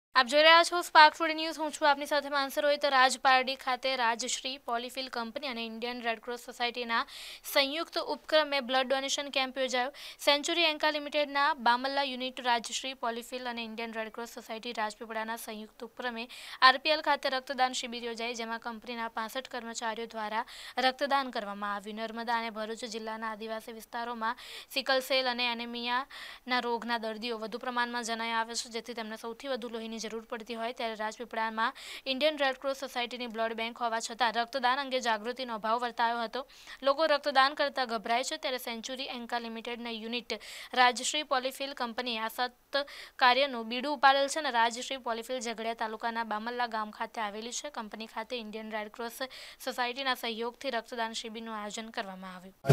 આપ જોઈ રહ્યા છો સ્પાર્ક ટુડે ન્યૂઝ। હું છું આપની સાથે માનસર હોય। તો રાજપારડી ખાતે રાજશ્રી પોલીફિલ કંપની અને ઇન્ડિયન રેડ ક્રોસ સોસાયટીના સંયુક્ત ઉપક્રમે બ્લડ ડોનેશન કેમ્પ યોજાયો। સેન્ચુરી એન્કા લિમિટેડના બામલ્લા યુનિટ રાજશ્રી પોલીફિલ અને ઇન્ડિયન રેડ ક્રોસ સોસાયટી રાજપીપળાના સંયુક્ત ઉપક્રમે આરપીએલ ખાતે રક્તદાન શિબિર યોજાઈ, જેમાં કંપનીના 65 કર્મચારીઓ દ્વારા રક્તદાન કરવામાં આવ્યું। નર્મદા અને ભરૂચ જિલ્લાના આદિવાસી વિસ્તારોમાં સિકલ સેલ અને એનેમિયાના રોગના દર્દીઓ વધુ પ્રમાણમાં જણાઈ આવે છે, જેથી તેમને સૌથી વધુ લોહીની જરૂર પડતી હોય ત્યારે રાજપીપળામાં ઇન્ડિયન રેડ ક્રોસ સોસાયટીની બ્લડ બેંક હોવા છતાં રક્તદાન અંગે જાગૃતિનો અભાવ વર્તાયો હતો। લોકો રક્તદાન કરતા ગભરાય છે, ત્યારે સેન્ચુરી એન્કા લિમિટેડના યુનિટ રાજશ્રી પોલીફિલ કંપનીએ આ સત કાર્યનું બીડું ઉપાડેલ છે અને રાજશ્રી પોલીફિલ ઝઘડિયા તાલુકાના બામલ્લા ગામ ખાતે આવેલી છે। કંપની ખાતે ઇન્ડિયન રેડ ક્રોસ સોસાયટીના સહયોગથી રક્તદાન શિબિરનું આયોજન કરવામાં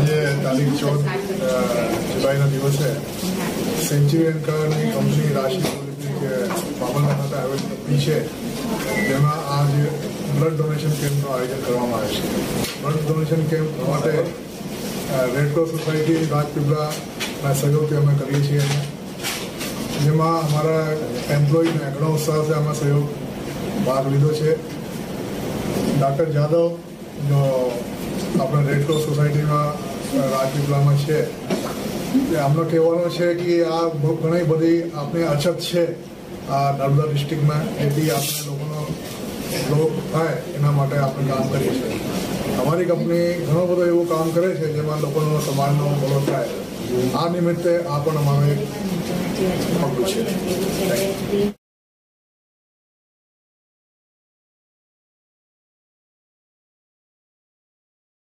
આવ્યું। પીછે જેમાં आज ब्लड डोनेशन केम्पનું આયોજન કરવામાં આવે છે। બ્લડ ડોનેશન કેમ્પ માટે રેડ ક્રોસ સોસાયટી રાજપીપળાના સહયોગથી અમે કરીએ છીએ, જેમાં અમારા એમ્પ્લોયીને ઘણો ઉત્સાહથી આમાં સહયોગ ભાગ લીધો છે। ડૉક્ટર જાદવ જો આપણે રેડ ક્રોસ સોસાયટીમાં રાજપીપળામાં છે, આમનો કહેવાનો છે કે આ ઘણી બધી આપણી અછત છે આ નર્મદા ડિસ્ટ્રિક્ટમાં, જેથી આપણે લોકોનો લોક થાય એના માટે આપણે કામ કરીએ છીએ। અમારી કંપની ઘણું બધું એવું કામ કરે છે જેમાં લોકોનો સમાજનો ભલો થાય। આ નિમિત્તે આ પણ અમારો એક પગલું છે।